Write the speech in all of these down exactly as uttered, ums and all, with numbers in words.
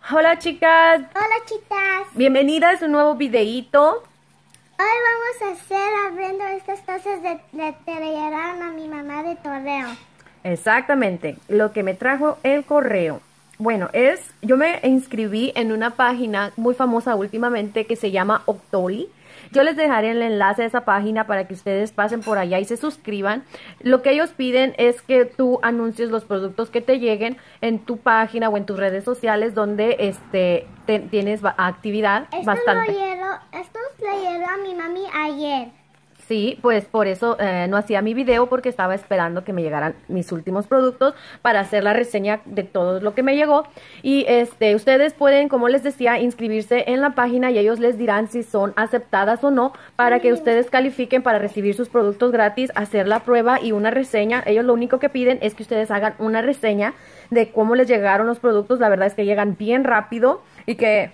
Hola chicas, Hola chicas, bienvenidas a un nuevo videíto. hoy vamos a hacer abriendo estas tazas de, de que le llegaron a mi mamá de Torreo. Exactamente, lo que me trajo el correo. Bueno, es, yo me inscribí en una página muy famosa últimamente que se llama Octoly. Yo les dejaré el enlace a esa página para que ustedes pasen por allá y se suscriban. Lo que ellos piden es que tú anuncies los productos que te lleguen en tu página o en tus redes sociales donde este te, tienes actividad Estos bastante. lo llegó, estos le llegó a mi mami ayer. Sí, pues por eso eh, no hacía mi video porque estaba esperando que me llegaran mis últimos productos para hacer la reseña de todo lo que me llegó. Y este, ustedes pueden, como les decía, inscribirse en la página y ellos les dirán si son aceptadas o no para que ustedes califiquen para recibir sus productos gratis, hacer la prueba y una reseña. Ellos lo único que piden es que ustedes hagan una reseña de cómo les llegaron los productos. La verdad es que llegan bien rápido y que,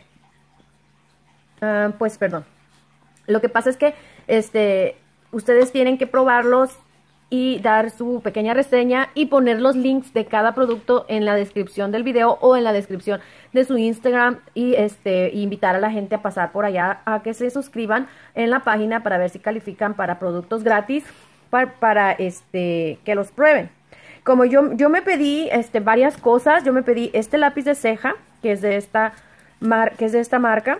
uh, pues perdón. Lo que pasa es que este ustedes tienen que probarlos y dar su pequeña reseña y poner los links de cada producto en la descripción del video o en la descripción de su Instagram y este invitar a la gente a pasar por allá a que se suscriban en la página para ver si califican para productos gratis para, para este que los prueben. Como yo, yo me pedí este, varias cosas, yo me pedí este lápiz de ceja que es de esta, mar, que es de esta marca.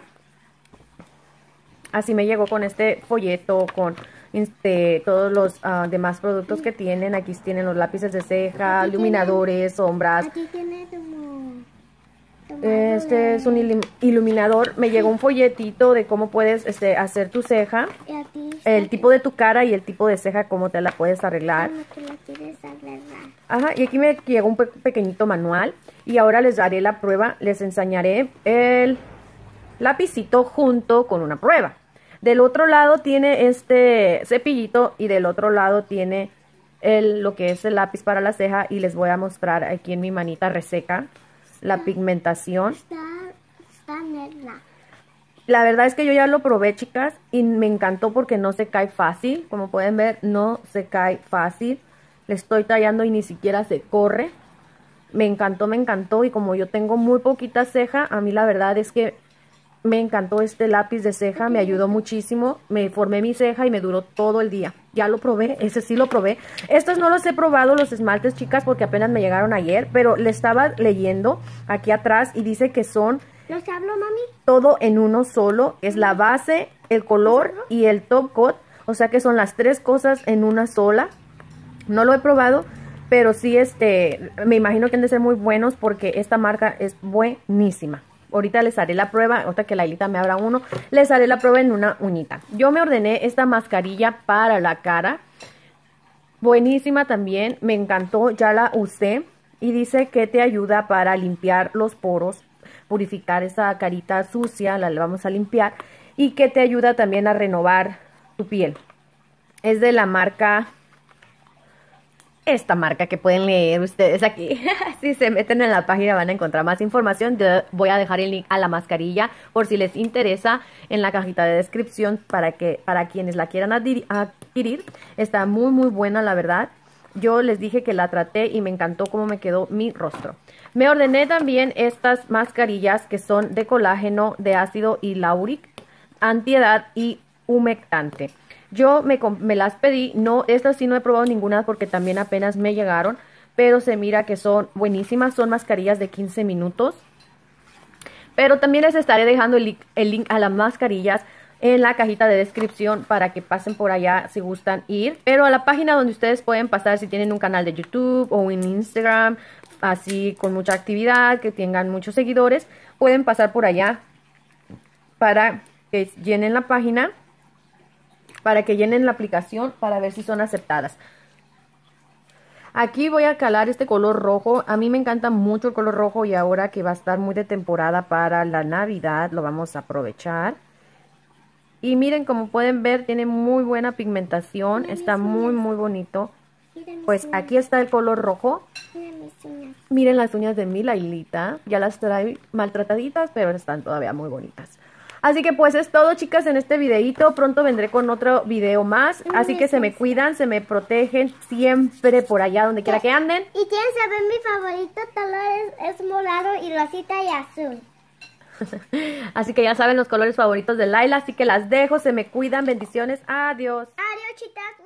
Así me llegó con este folleto, con este, todos los uh, demás productos que tienen. Aquí tienen los lápices de ceja, aquí iluminadores, tiene, sombras. Aquí tiene como, como este de... es un il iluminador. Me llegó un folletito de cómo puedes este, hacer tu ceja. El tipo de tu cara y el tipo de ceja, cómo te la puedes arreglar. Como tú la quieres arreglar. Ajá, y aquí me llegó un pe pequeñito manual. Y ahora les daré la prueba. Les enseñaré el lapicito junto con una prueba. Del otro lado tiene este cepillito y del otro lado tiene el, lo que es el lápiz para la ceja y les voy a mostrar aquí en mi manita reseca la pigmentación. Está, está negra. La verdad es que yo ya lo probé, chicas, y me encantó porque no se cae fácil. Como pueden ver, no se cae fácil. Le estoy tallando y ni siquiera se corre. Me encantó, me encantó y como yo tengo muy poquita ceja, a mí la verdad es que me encantó este lápiz de ceja, me ayudó muchísimo, me formé mi ceja y me duró todo el día. Ya lo probé, ese sí lo probé. Estos no los he probado, los esmaltes, chicas, porque apenas me llegaron ayer, pero le estaba leyendo aquí atrás y dice que son... ¿Los hablo, mami? Todo en uno solo, es la base, el color y el top coat, o sea que son las tres cosas en una sola. No lo he probado, pero sí este, me imagino que han de ser muy buenos porque esta marca es buenísima. Ahorita les haré la prueba, ahorita que Lailita me abra uno, les haré la prueba en una uñita. Yo me ordené esta mascarilla para la cara. Buenísima también, me encantó, ya la usé. Y dice que te ayuda para limpiar los poros, purificar esa carita sucia, la vamos a limpiar. Y que te ayuda también a renovar tu piel. Es de la marca... Esta marca que pueden leer ustedes aquí. Si se meten en la página van a encontrar más información. Yo voy a dejar el link a la mascarilla por si les interesa en la cajita de descripción para que para quienes la quieran adquirir. Está muy muy buena, la verdad. Yo les dije que la traté y me encantó cómo me quedó mi rostro. Me ordené también estas mascarillas que son de colágeno, de ácido hialurónico, antiedad y humectante. Yo me, me las pedí, no, estas sí no he probado ninguna porque también apenas me llegaron, pero se mira que son buenísimas, son mascarillas de quince minutos. Pero también les estaré dejando el link, el link a las mascarillas en la cajita de descripción para que pasen por allá si gustan ir. Pero a la página donde ustedes pueden pasar si tienen un canal de YouTube o en Instagram, así con mucha actividad, que tengan muchos seguidores, pueden pasar por allá para que llenen la página. Para que llenen la aplicación para ver si son aceptadas. Aquí voy a calar este color rojo. A mí me encanta mucho el color rojo y ahora que va a estar muy de temporada para la Navidad, lo vamos a aprovechar. Y miren, como pueden ver, tiene muy buena pigmentación. Está muy, muy bonito. Pues aquí está el color rojo. Miren las uñas de mi Lailita. Ya las trae maltrataditas, pero están todavía muy bonitas. Así que pues es todo, chicas, en este videito. Pronto vendré con otro video más. Así que se me cuidan, se me protegen siempre por allá, donde quiera que anden. Y quieren saber mi favorito color es, es morado y rosita y azul. Así que ya saben los colores favoritos de Laila, así que las dejo, se me cuidan, bendiciones, adiós. Adiós, chicas.